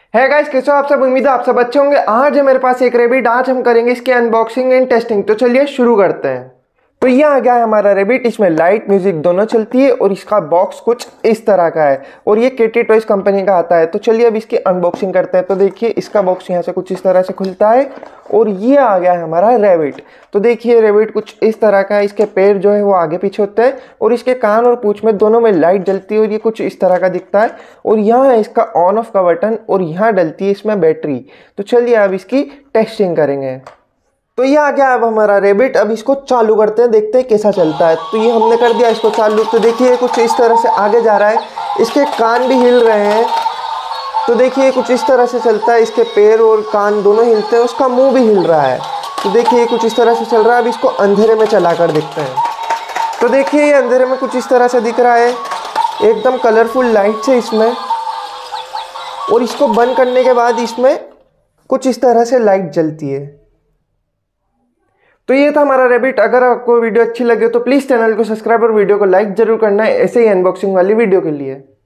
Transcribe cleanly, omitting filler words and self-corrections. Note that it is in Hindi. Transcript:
है गाइस, कैसे हो आप सब। उम्मीद है आप सब अच्छे होंगे। आज है मेरे पास एक रैबिट। आज हम करेंगे इसकी अनबॉक्सिंग एंड टेस्टिंग। तो चलिए शुरू करते हैं। तो ये आ गया है हमारा रैबिट। इसमें लाइट म्यूजिक दोनों चलती है और इसका बॉक्स कुछ इस तरह का है और ये केटी टॉयज कंपनी का आता है। तो चलिए अब इसकी अनबॉक्सिंग करते हैं। तो देखिए इसका बॉक्स यहाँ से कुछ इस तरह से खुलता है और ये आ गया है हमारा रैबिट। तो देखिए रैबिट कुछ इस तरह का है। इसके पैर जो है वो आगे पीछे होते हैं और इसके कान और पूंछ में दोनों में लाइट जलती है और ये कुछ इस तरह का दिखता है। और यहाँ है इसका ऑन ऑफ का बटन और यहाँ डलती है इसमें बैटरी। तो चलिए अब इसकी टेस्टिंग करेंगे। तो ये आ गया अब हमारा रैबिट। अब इसको चालू करते हैं, देखते हैं कैसा चलता है। तो ये हमने कर दिया इसको चालू। तो देखिए कुछ इस तरह से आगे जा रहा है। इसके कान भी हिल रहे हैं। तो देखिए कुछ इस तरह से चलता है। इसके पैर और कान दोनों हिलते हैं। उसका मुंह भी हिल रहा है। तो देखिए कुछ इस तरह से चल रहा है। अब इसको अंधेरे में चला कर देखते हैं। तो देखिए ये अंधेरे में कुछ इस तरह से दिख रहा है। एकदम कलरफुल लाइट्स है इसमें। और इसको बंद करने के बाद इसमें कुछ इस तरह से लाइट जलती है। तो ये था हमारा रैबिट। अगर आपको वीडियो अच्छी लगे तो प्लीज़ चैनल को सब्सक्राइब और वीडियो को लाइक जरूर करना है ऐसे ही अनबॉक्सिंग वाली वीडियो के लिए।